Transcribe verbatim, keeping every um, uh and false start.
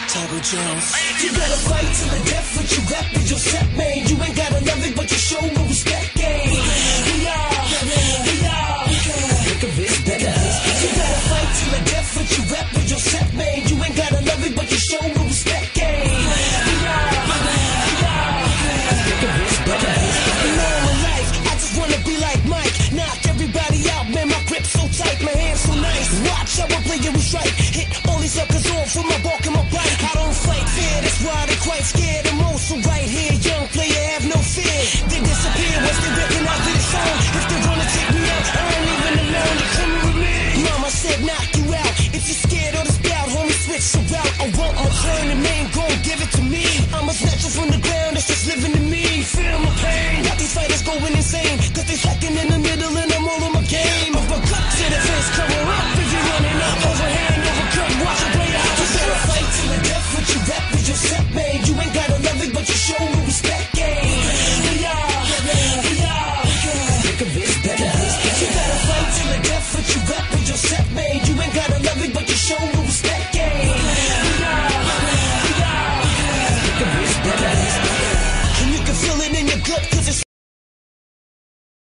Tuggle Jones. You better fight till the death with you rap with your set, man. You ain't gotta love it, but you show no respect, gang. We are, we are. Think of this, better. You better fight till the death with you rap with your set, man. You ain't gotta love it, but you show no respect, gang. We are, we are. Think of this, better. You know I'm alike. I just wanna be like Mike. Knock everybody out, man. My grip so tight, my hands so nice. Watch how I play it with strike. Hit all these suckers off with my ball.